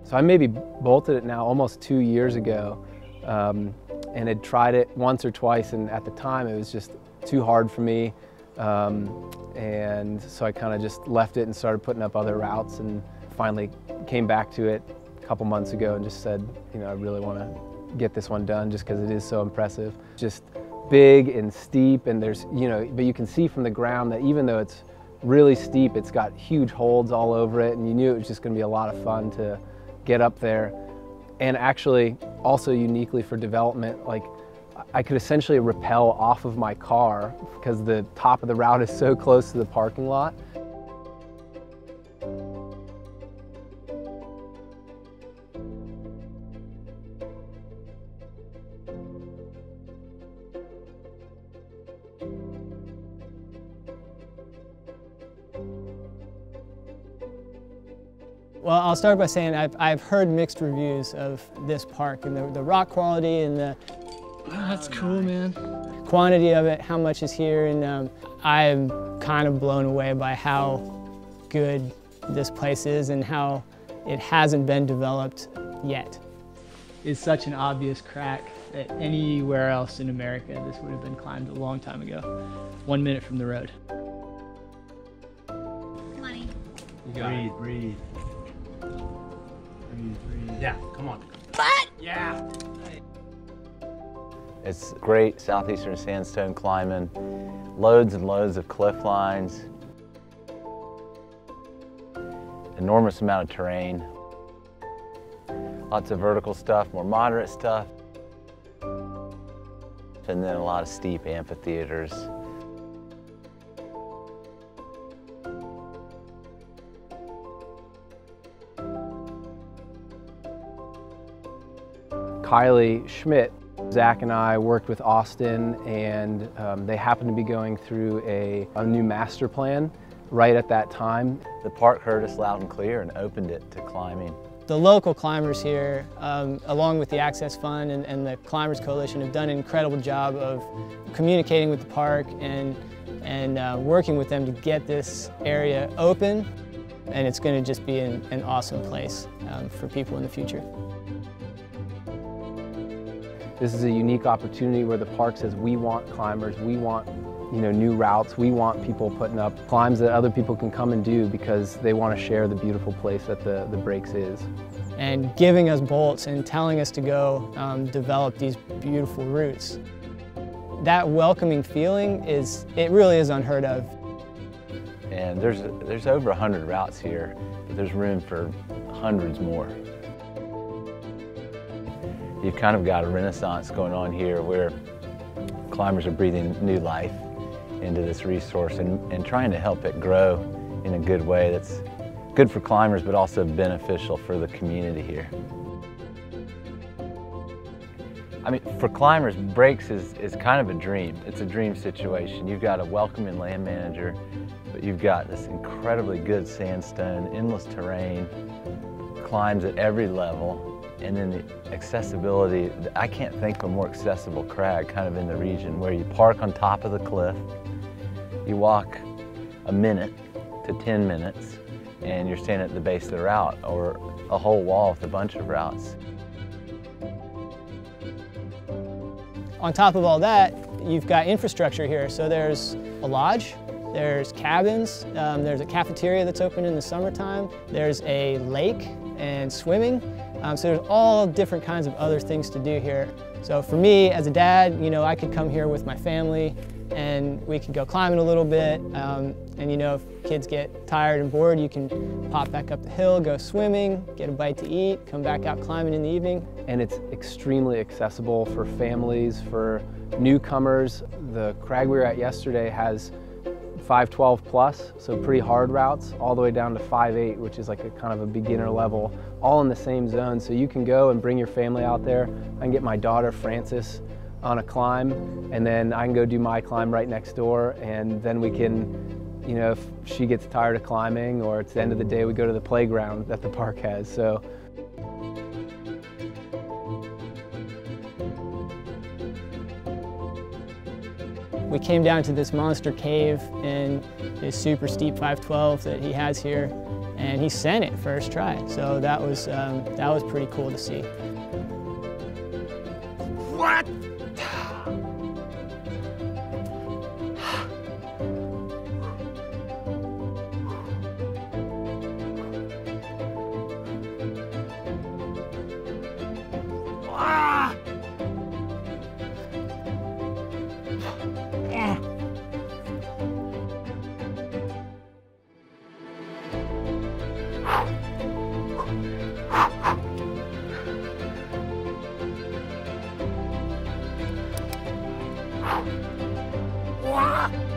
So I maybe bolted it now almost 2 years ago, and had tried it once or twice, and at the time it was just too hard for me. And so I kind of just left it and started putting up other routes, and finally came back to it a couple months ago and just said, you know, I really want to get this one done just because it is so impressive. Just big and steep, and there's, you know, but you can see from the ground that even though it's really steep, it's got huge holds all over it, and you knew it was just going to be a lot of fun to get up there. And actually, also uniquely for development, like I could essentially rappel off of my car because the top of the route is so close to the parking lot. Well, I'll start by saying I've heard mixed reviews of this park and the rock quality and the that's cool, man. Quantity of it, how much is here, and I'm kind of blown away by how good this place is and how it hasn't been developed yet. It's such an obvious crack that anywhere else in America this would have been climbed a long time ago. 1 minute from the road. Come on. You got it. Breathe. Breathe. Yeah, come on. What? Yeah. It's great southeastern sandstone climbing, loads and loads of cliff lines, enormous amount of terrain, lots of vertical stuff, more moderate stuff, and then a lot of steep amphitheaters. Kylie Schmidt, Zach and I worked with Austin, and they happened to be going through a new master plan right at that time. The park heard us loud and clear and opened it to climbing. The local climbers here, along with the Access Fund and the Climbers Coalition, have done an incredible job of communicating with the park and working with them to get this area open. And it's going to just be an awesome place for people in the future. This is a unique opportunity where the park says we want climbers, we want, you know, new routes, we want people putting up climbs that other people can come and do because they want to share the beautiful place that the Breaks is. And giving us bolts and telling us to go develop these beautiful routes. That welcoming feeling it really is unheard of. And there's over 100 routes here, but there's room for hundreds more. You've kind of got a renaissance going on here where climbers are breathing new life into this resource and trying to help it grow in a good way that's good for climbers but also beneficial for the community here. I mean, for climbers, Breaks is kind of a dream. It's a dream situation. You've got a welcoming land manager, but you've got this incredibly good sandstone, endless terrain, climbs at every level. And then the accessibility, I can't think of a more accessible crag kind of in the region where you park on top of the cliff, you walk a minute to 10 minutes, and you're standing at the base of the route or a whole wall with a bunch of routes. On top of all that, you've got infrastructure here. So there's a lodge, there's cabins, there's a cafeteria that's open in the summertime, there's a lake and swimming. So there's all different kinds of other things to do here. So for me, as a dad, you know, I could come here with my family and we could go climbing a little bit. And you know, if kids get tired and bored, you can pop back up the hill, go swimming, get a bite to eat, come back out climbing in the evening. And it's extremely accessible for families, for newcomers. The crag we were at yesterday has 512 plus, so pretty hard routes, all the way down to 5.8, which is like a kind of a beginner level, all in the same zone. So you can go and bring your family out there. I can get my daughter Frances on a climb, and then I can go do my climb right next door, and then we can, you know, if she gets tired of climbing or it's the end of the day, we go to the playground that the park has. So we came down to this monster cave in this super steep 512 that he has here. and he sent it first try. So that was pretty cool to see. What? What?